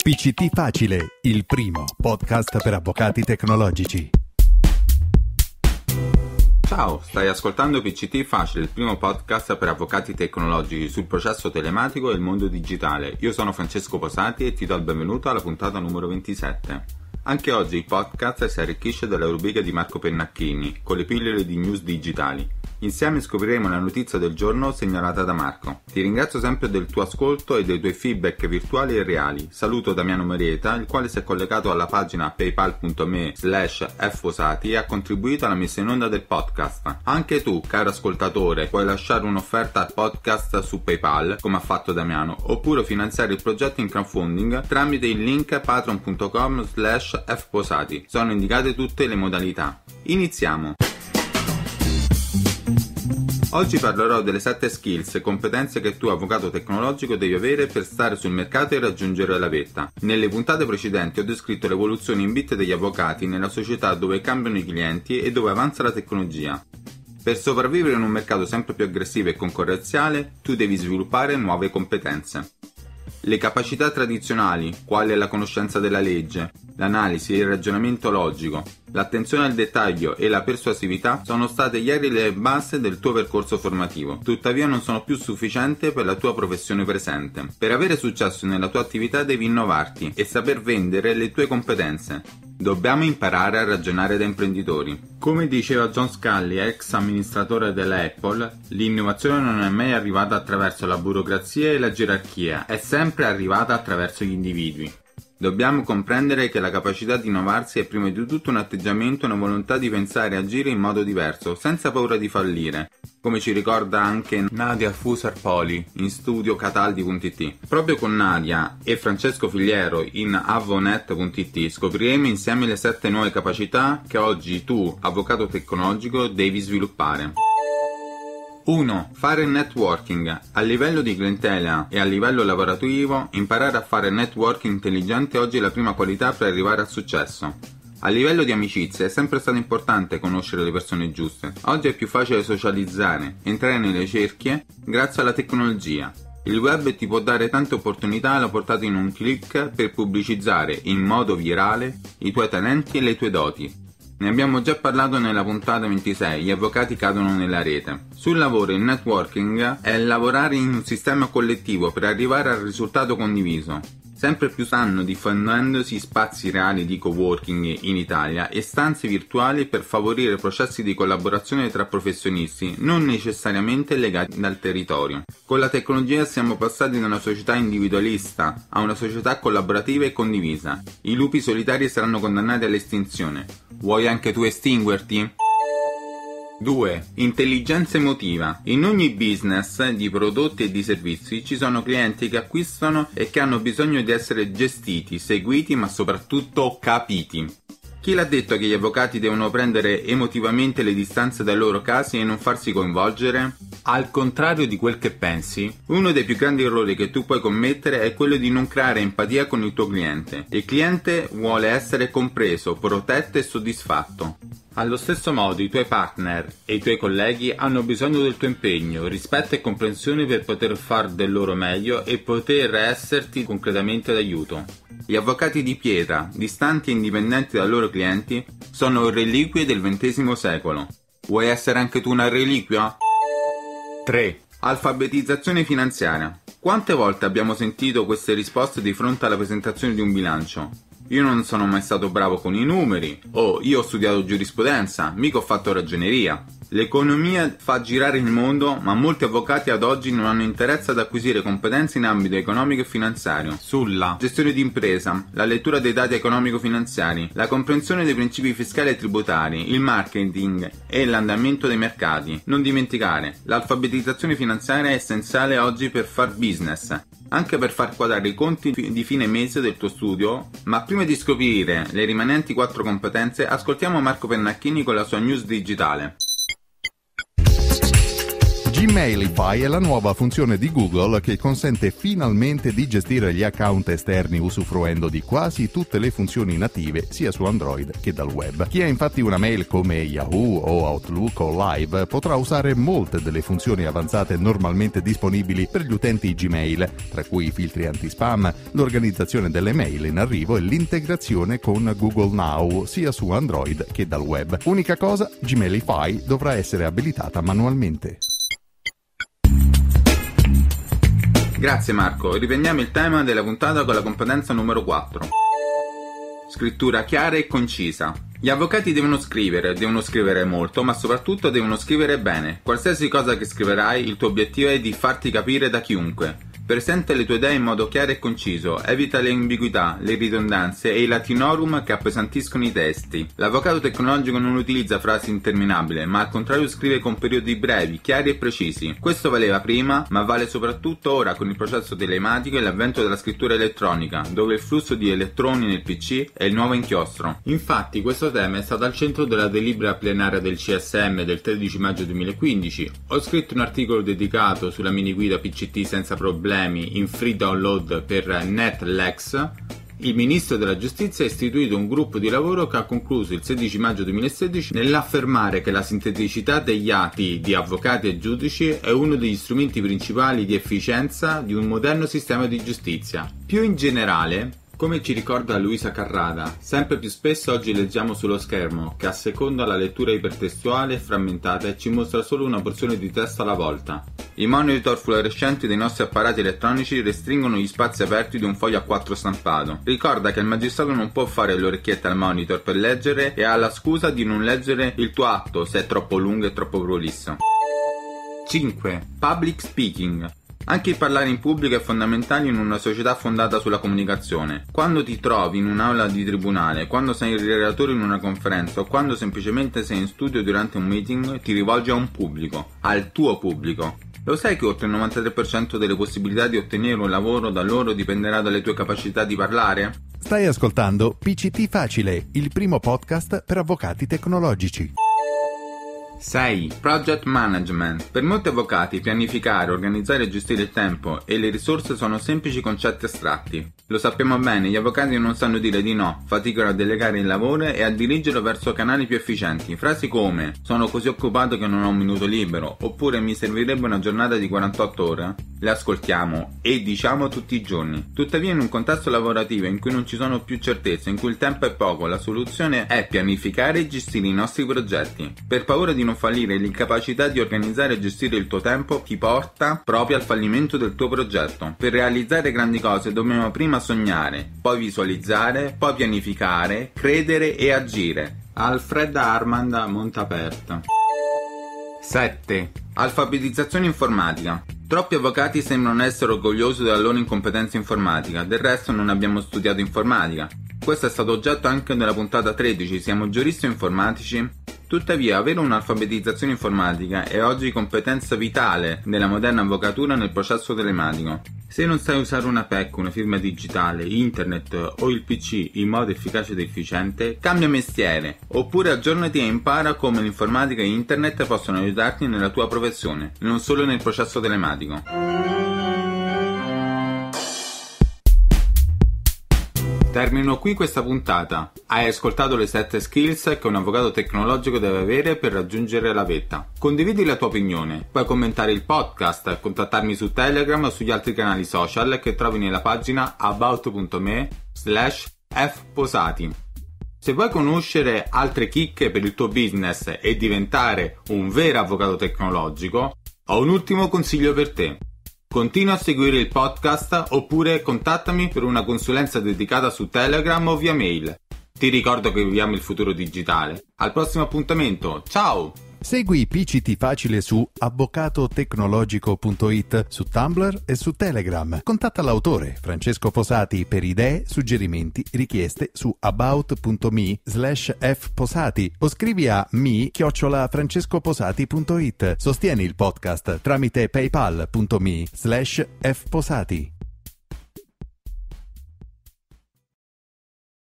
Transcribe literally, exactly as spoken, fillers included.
P C T Facile, il primo podcast per avvocati tecnologici. Ciao, stai ascoltando P C T Facile, il primo podcast per avvocati tecnologici sul processo telematico e il mondo digitale. Io sono Francesco Posati e ti do il benvenuto alla puntata numero ventisette. Anche oggi il podcast si arricchisce dalla rubrica di Marco Pennacchini, con le pillole di news digitali. Insieme scopriremo la notizia del giorno segnalata da Marco. Ti ringrazio sempre del tuo ascolto e dei tuoi feedback virtuali e reali. Saluto Damiano Marieta, il quale si è collegato alla pagina paypal.me slash fposati e ha contribuito alla messa in onda del podcast. Anche tu, caro ascoltatore, puoi lasciare un'offerta al podcast su PayPal, come ha fatto Damiano, oppure finanziare il progetto in crowdfunding tramite il link patreon.com slash fposati. Sono indicate tutte le modalità. Iniziamo! Oggi parlerò delle sette skills e competenze che tu, avvocato tecnologico, devi avere per stare sul mercato e raggiungere la vetta. Nelle puntate precedenti ho descritto l'evoluzione in bit degli avvocati nella società dove cambiano i clienti e dove avanza la tecnologia. Per sopravvivere in un mercato sempre più aggressivo e concorrenziale, tu devi sviluppare nuove competenze. Le capacità tradizionali, quali la conoscenza della legge, l'analisi e il ragionamento logico, l'attenzione al dettaglio e la persuasività sono state ieri le basi del tuo percorso formativo, tuttavia non sono più sufficienti per la tua professione presente. Per avere successo nella tua attività devi innovarti e saper vendere le tue competenze. Dobbiamo imparare a ragionare da imprenditori. Come diceva John Sculley, ex amministratore della Apple, l'innovazione non è mai arrivata attraverso la burocrazia e la gerarchia, è sempre arrivata attraverso gli individui. Dobbiamo comprendere che la capacità di innovarsi è prima di tutto un atteggiamento e una volontà di pensare e agire in modo diverso, senza paura di fallire, come ci ricorda anche Nadia Fusar-Poli in studio Cataldi punto it. Proprio con Nadia e Francesco Figliero in avvonet punto it scopriremo insieme le sette nuove capacità che oggi tu, avvocato tecnologico, devi sviluppare. uno. Fare networking. A livello di clientela e a livello lavorativo, imparare a fare networking intelligente oggi è la prima qualità per arrivare al successo. A livello di amicizie è sempre stato importante conoscere le persone giuste. Oggi è più facile socializzare, entrare nelle cerchie grazie alla tecnologia. Il web ti può dare tante opportunità alla portata in un click per pubblicizzare in modo virale i tuoi talenti e le tue doti. Ne abbiamo già parlato nella puntata ventisei, gli avvocati cadono nella rete. Sul lavoro il networking è lavorare in un sistema collettivo per arrivare al risultato condiviso. Sempre più stanno diffondendosi spazi reali di coworking in Italia e stanze virtuali per favorire processi di collaborazione tra professionisti, non necessariamente legati dal territorio. Con la tecnologia siamo passati da una società individualista a una società collaborativa e condivisa. I lupi solitari saranno condannati all'estinzione. Vuoi anche tu estinguerti? due. Intelligenza emotiva. In ogni business di prodotti e di servizi ci sono clienti che acquistano e che hanno bisogno di essere gestiti, seguiti ma soprattutto capiti. Chi l'ha detto che gli avvocati devono prendere emotivamente le distanze dai loro casi e non farsi coinvolgere? Al contrario di quel che pensi, uno dei più grandi errori che tu puoi commettere è quello di non creare empatia con il tuo cliente. Il cliente vuole essere compreso, protetto e soddisfatto. Allo stesso modo i tuoi partner e i tuoi colleghi hanno bisogno del tuo impegno, rispetto e comprensione per poter far del loro meglio e poter esserti concretamente d'aiuto. Gli avvocati di pietra, distanti e indipendenti dai loro clienti, sono reliquie del ventesimo secolo. Vuoi essere anche tu una reliquia? tre. Alfabetizzazione finanziaria. Quante volte abbiamo sentito queste risposte di fronte alla presentazione di un bilancio? Io non sono mai stato bravo con i numeri, o io ho studiato giurisprudenza, mica ho fatto ragioneria. L'economia fa girare il mondo, ma molti avvocati ad oggi non hanno interesse ad acquisire competenze in ambito economico e finanziario. Sulla gestione di impresa, la lettura dei dati economico-finanziari, la comprensione dei principi fiscali e tributari, il marketing e l'andamento dei mercati. Non dimenticare, l'alfabetizzazione finanziaria è essenziale oggi per far business, anche per far quadrare i conti di fine mese del tuo studio. Ma prima di scoprire le rimanenti quattro competenze, ascoltiamo Marco Pennacchini con la sua news digitale. Gmailify è la nuova funzione di Google che consente finalmente di gestire gli account esterni usufruendo di quasi tutte le funzioni native sia su Android che dal web. Chi ha infatti una mail come Yahoo o Outlook o Live potrà usare molte delle funzioni avanzate normalmente disponibili per gli utenti Gmail, tra cui i filtri anti-spam, l'organizzazione delle mail in arrivo e l'integrazione con Google Now sia su Android che dal web. Unica cosa, Gmailify dovrà essere abilitata manualmente. Grazie Marco, riprendiamo il tema della puntata con la competenza numero quattro. Scrittura chiara e concisa. Gli avvocati devono scrivere, devono scrivere molto, ma soprattutto devono scrivere bene. Qualsiasi cosa che scriverai, il tuo obiettivo è di farti capire da chiunque. Presenta le tue idee in modo chiaro e conciso, evita le ambiguità, le ridondanze e i latinorum che appesantiscono i testi. L'avvocato tecnologico non utilizza frasi interminabili, ma al contrario scrive con periodi brevi, chiari e precisi. Questo valeva prima, ma vale soprattutto ora con il processo telematico e l'avvento della scrittura elettronica, dove il flusso di elettroni nel P C è il nuovo inchiostro. Infatti questo tema è stato al centro della delibera plenaria del C S M del tredici maggio duemilaquindici. Ho scritto un articolo dedicato sulla mini guida P C T senza problemi in free download per NetLex. Il ministro della giustizia ha istituito un gruppo di lavoro che ha concluso il sedici maggio duemilasedici nell'affermare che la sinteticità degli atti di avvocati e giudici è uno degli strumenti principali di efficienza di un moderno sistema di giustizia. Più in generale, come ci ricorda Luisa Carrada, sempre più spesso oggi leggiamo sullo schermo che asseconda la lettura ipertestuale e frammentata e ci mostra solo una porzione di testo alla volta. I monitor fluorescenti dei nostri apparati elettronici restringono gli spazi aperti di un foglio A quattro stampato. Ricorda che il magistrato non può fare l'orecchietta al monitor per leggere e ha la scusa di non leggere il tuo atto se è troppo lungo e troppo prolisso. cinque. Public speaking. Anche il parlare in pubblico è fondamentale in una società fondata sulla comunicazione. Quando ti trovi in un'aula di tribunale, quando sei il relatore in una conferenza o quando semplicemente sei in studio durante un meeting, ti rivolgi a un pubblico, al tuo pubblico. Lo sai che oltre il novantatré per cento delle possibilità di ottenere un lavoro da loro dipenderà dalle tue capacità di parlare? Stai ascoltando P C T Facile, il primo podcast per avvocati tecnologici. sei. Project Management. Per molti avvocati pianificare, organizzare e gestire il tempo e le risorse sono semplici concetti astratti. Lo sappiamo bene, gli avvocati non sanno dire di no, faticano a delegare il lavoro e a dirigerlo verso canali più efficienti. Frasi come "sono così occupato che non ho un minuto libero" oppure "mi servirebbe una giornata di quarantotto ore" le ascoltiamo e diciamo tutti i giorni. Tuttavia, in un contesto lavorativo in cui non ci sono più certezze, in cui il tempo è poco, la soluzione è pianificare e gestire i nostri progetti. Per paura di non fallire, l'incapacità di organizzare e gestire il tuo tempo ti porta proprio al fallimento del tuo progetto. Per realizzare grandi cose dobbiamo prima sognare, poi visualizzare, poi pianificare, credere e agire. Alfred Armand Montapert. sette. Alfabetizzazione informatica. Troppi avvocati sembrano essere orgogliosi della loro incompetenza informatica, del resto non abbiamo studiato informatica. Questo è stato oggetto anche della puntata tredici, siamo giuristi o informatici? Tuttavia, avere un'alfabetizzazione informatica è oggi competenza vitale nella moderna avvocatura nel processo telematico. Se non sai usare una P E C, una firma digitale, internet o il P C in modo efficace ed efficiente, cambia mestiere, oppure aggiornati e impara come l'informatica e internet possono aiutarti nella tua professione, non solo nel processo telematico. Termino qui questa puntata. Hai ascoltato le sette skills che un avvocato tecnologico deve avere per raggiungere la vetta. Condividi la tua opinione, puoi commentare il podcast, contattarmi su Telegram o sugli altri canali social che trovi nella pagina about.me slash fposati. Se vuoi conoscere altre chicche per il tuo business e diventare un vero avvocato tecnologico, ho un ultimo consiglio per te. Continua a seguire il podcast oppure contattami per una consulenza dedicata su Telegram o via mail. Ti ricordo che viviamo il futuro digitale. Al prossimo appuntamento, ciao! Segui P C T Facile su avvocato tecnologico punto it, su Tumblr e su Telegram. Contatta l'autore Francesco Posati per idee, suggerimenti, richieste su about.me slash fposati o scrivi a mi chiocciola francescoposati punto it. Sostieni il podcast tramite paypal.me slash fposati.